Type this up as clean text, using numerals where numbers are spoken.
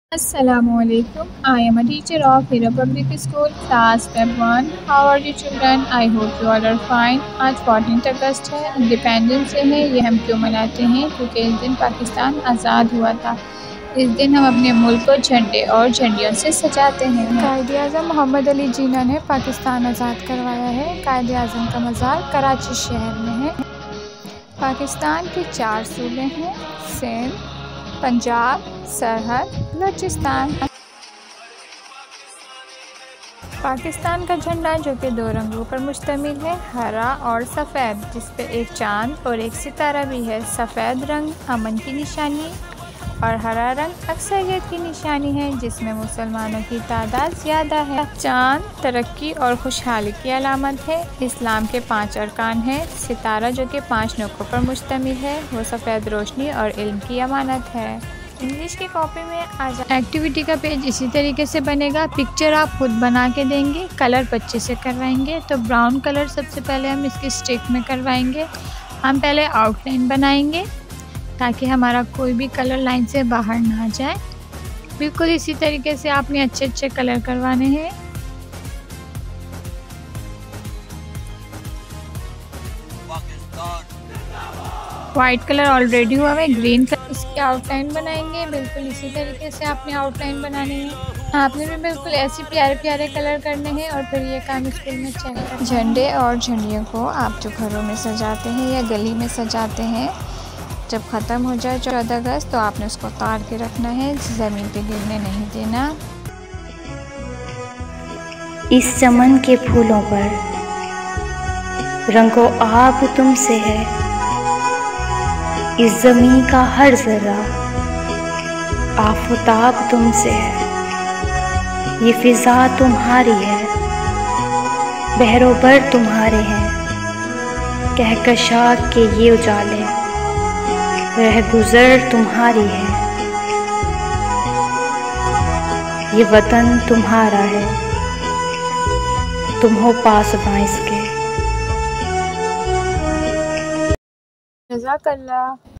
Assalamualaikum. I am a teacher of Hira Public School, class Step 1. How are you children? I hope you all are fine. आज 14 अगस्त है, independence day है। ये हम क्यों मनाते हैं? क्योंकि इस दिन पाकिस्तान आज़ाद हुआ था। इस दिन हम अपने मुल्क को झंडे और झंडियों से सजाते हैं। कायद-ए-आज़म मोहम्मद अली जिन्ना ने पाकिस्तान आज़ाद करवाया है। कायद-ए-आज़म का मज़ार कराची शहर में है। पाकिस्तान के 4 सूबे हैं: सिंध, पंजाब, सरहद, बलूचिस्तान। पाकिस्तान का झंडा जो कि 2 रंगों पर मुश्तमिल है, हरा और सफ़ेद, जिस पे एक चांद और एक सितारा भी है। सफ़ेद रंग अमन की निशानी और हरा रंग अक्सरियत की निशानी है, जिसमें मुसलमानों की तादाद ज़्यादा है। चांद तरक्की और खुशहाली की अलामत है। इस्लाम के 5 अरकान हैं। सितारा जो कि 5 नुक्तों पर मुश्तमिल है, वो सफ़ेद रोशनी और इल्म की अमानत है। इंग्लिश की कॉपी में आज एक्टिविटी का पेज इसी तरीके से बनेगा। पिक्चर आप खुद बना के देंगे, कलर बच्चे से करवाएंगे। तो ब्राउन कलर सबसे पहले हम इसकी स्टिक में करवाएंगे। हम पहले आउटलाइन बनाएंगे ताकि हमारा कोई भी कलर लाइन से बाहर ना जाए। बिल्कुल इसी तरीके से आपने अच्छे अच्छे कलर करवाने हैं। वाइट कलर ऑलरेडी हुआ है, ग्रीन कलर इसकी आउटलाइन बनाएंगे। बिल्कुल इसी तरीके से आपने आउटलाइन बनानी है। आपने भी बिल्कुल ऐसे प्यारे प्यारे कलर करने हैं और फिर ये काम स्कूल में चेक करें। झंडे और झंडियों को आप जो घरों में सजाते हैं या गली में सजाते हैं, जब ख़त्म हो जाए 14 अगस्त तो आपने उसको उतार के रखना है, ज़मीन पे गिरने नहीं देना। इस चमन के फूलों पर रंगो आब तुमसे है, इस ज़मीं का हर ज़र्रा आफ़ताब तुमसे है। ये फ़िज़ा तुम्हारी है, बहरोबर तुम्हारे हैं, कहकशा के ये उजाले रहगुज़र तुम्हारी है। ये वतन तुम्हारा है, तुम हो पासबां इसके। जज़ाकल्लाह।